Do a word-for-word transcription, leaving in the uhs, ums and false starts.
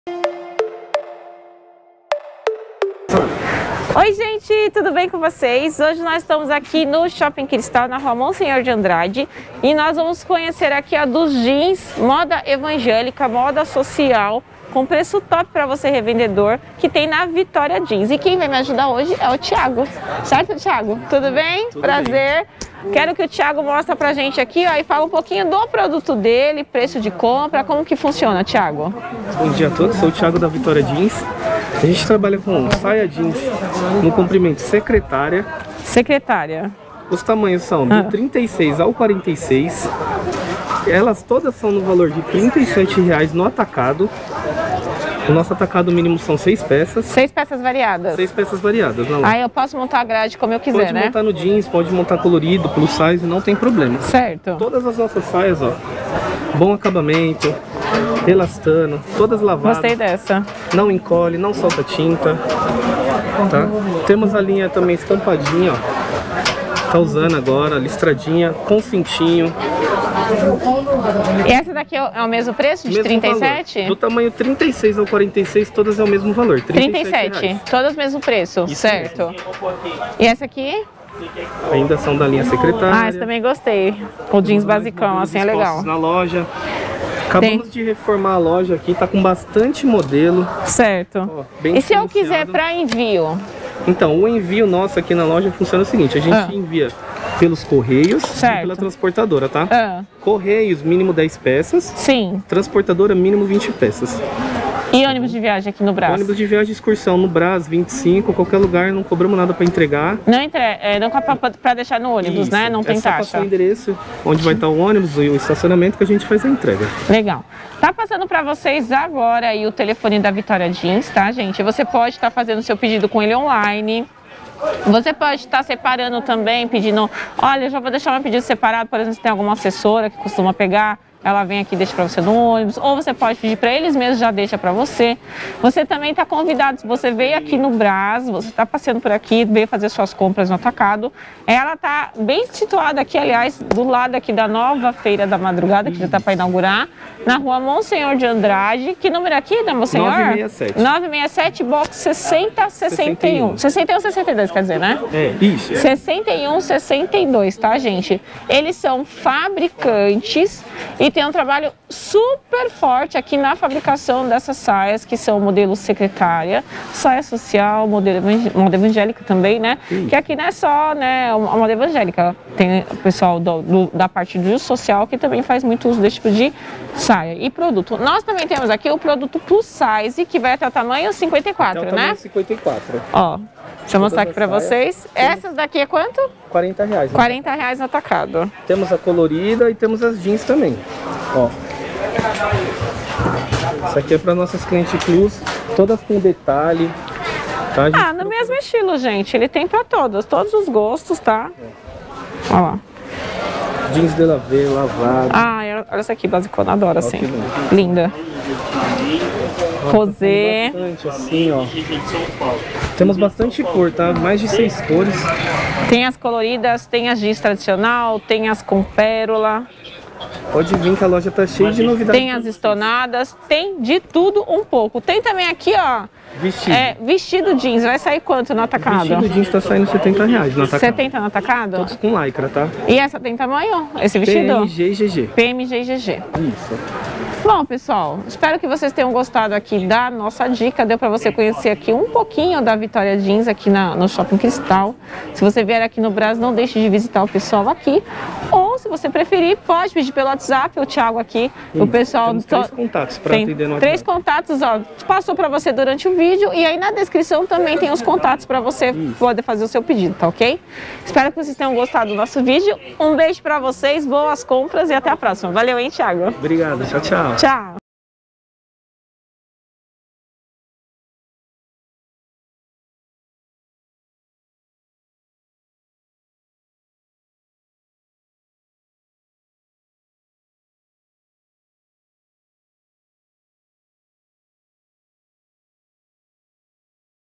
Oi gente, tudo bem com vocês? Hoje nós estamos aqui no Shopping Cristal, na rua Monsenhor de Andrade, e nós vamos conhecer aqui a dos jeans, moda evangélica, moda social, com preço top para você revendedor, que tem na Vitória Jeans. E quem vai me ajudar hoje é o Thiago, certo Thiago? Tudo bem? Tudo Prazer. Bem. Quero que o Thiago mostre pra gente aqui, ó, e fala um pouquinho do produto dele, preço de compra, como que funciona, Thiago. Bom dia a todos, sou o Thiago da Vitória Jeans. A gente trabalha com saia jeans no comprimento secretária. Secretária. Os tamanhos são do ah. trinta e seis ao quarenta e seis. Elas todas são no valor de trinta e sete reais no atacado. O nosso atacado mínimo são seis peças. Seis peças variadas? Seis peças variadas. Não. Aí eu posso montar a grade como eu quiser, pode né? Pode montar no jeans, pode montar colorido, plus size, não tem problema. Certo. Todas as nossas saias, ó, bom acabamento, elastano, todas lavadas. Gostei dessa. Não encolhe, não solta tinta, tá? Temos a linha também estampadinha, ó. Tá usando agora, listradinha, com cintinho. E essa daqui é o mesmo preço, de mesmo trinta e sete? Valor. Do tamanho trinta e seis ao quarenta e seis, todas é o mesmo valor, trinta e sete reais. Todas o mesmo preço, isso certo. Mesmo. E essa aqui? Ainda são da linha secretária. Ah, essa também gostei. O jeans basicão, assim é legal. Na loja. Acabamos Tem. de reformar a loja aqui, tá com bastante modelo. Certo. Ó, e se eu quiser para envio? Então, o envio nosso aqui na loja funciona o seguinte, a gente ah. envia pelos correios certo. e pela transportadora, tá? Ah. Correios, mínimo dez peças. Sim. Transportadora, mínimo vinte peças. E ônibus de viagem aqui no Brás? Ônibus de viagem, excursão no Brás, vinte e cinco, qualquer lugar, não cobramos nada para entregar. Não entre... é, não para deixar no ônibus, Isso. né? Não tem é só taxa. Passar o endereço onde vai estar o ônibus e o estacionamento que a gente faz a entrega. Legal. Tá passando para vocês agora aí o telefone da Vitória Jeans, tá, gente? Você pode estar tá fazendo seu pedido com ele online. Você pode estar separando também, pedindo, olha, eu já vou deixar meu pedido separado, por exemplo, se tem alguma assessora que costuma pegar, ela vem aqui e deixa para você no ônibus, ou você pode pedir para eles mesmos, já deixa para você. Você também está convidado, se você veio aqui no Brás, você está passeando por aqui, veio fazer suas compras no atacado, ela está bem situada aqui, aliás, do lado aqui da nova Feira da Madrugada, que já está para inaugurar, na rua Monsenhor de Andrade. Que número aqui da Monsenhor? nove seis sete. nove seis sete, box sessenta sessenta e um. sessenta e um, sessenta e dois, quer dizer, né? É, isso. sessenta e um, sessenta e dois, tá, gente? Eles são fabricantes e tem um trabalho super forte aqui na fabricação dessas saias, que são modelo secretária, saia social, modelo moda evangélica também, né? Sim. Que aqui não é só, né, a moda evangélica, tem o pessoal do, do, da parte do social que também faz muito uso desse tipo de saia e produto. Nós também temos aqui o produto plus size, que vai até o tamanho cinquenta e quatro, até o né? tamanho cinquenta e quatro. Ó, deixa eu mostrar aqui pra vocês. Essas daqui é quanto? quarenta reais. quarenta reais no atacado. Temos a colorida e temos as jeans também. Ó. Isso aqui é para nossas clientes plus, todas com detalhe. Tá? Ah, no mesmo estilo, gente. Ele tem para todas, todos os gostos, tá? É. Olha lá. Jeans de lavê, lavado. Ah, olha essa aqui, basicona, adoro assim. Linda. Rosé. Bastante assim, ó. Temos bastante cor, tá? Mais de seis cores. Tem as coloridas, tem as jeans tradicional, tem as com pérola. Pode vir que a loja tá cheia de novidades. Tem as estonadas, tem de tudo um pouco. Tem também aqui, ó, vestido. É, vestido jeans. Vai sair quanto no atacado? Vestido jeans tá saindo setenta reais no atacado. setenta no atacado? Todos com lycra, tá? E essa tem tamanho? Esse vestido? P M G e G G. P M G e G G. Isso. Bom, pessoal, espero que vocês tenham gostado aqui da nossa dica. Deu para você conhecer aqui um pouquinho da Vitória Jeans aqui na, no Shopping Cristal. Se você vier aqui no Brás, não deixe de visitar o pessoal aqui. Ou, se você preferir, pode pedir pelo WhatsApp, o Thiago aqui, Isso. o pessoal... Temos três contatos para atender no WhatsApp. Três contatos, ó, passou para você durante o vídeo. E aí na descrição também tem os contatos para você Isso. poder fazer o seu pedido, tá ok? Espero que vocês tenham gostado do nosso vídeo. Um beijo para vocês, boas compras e até a próxima. Valeu, hein, Thiago? Obrigado, tchau, tchau. Tchau.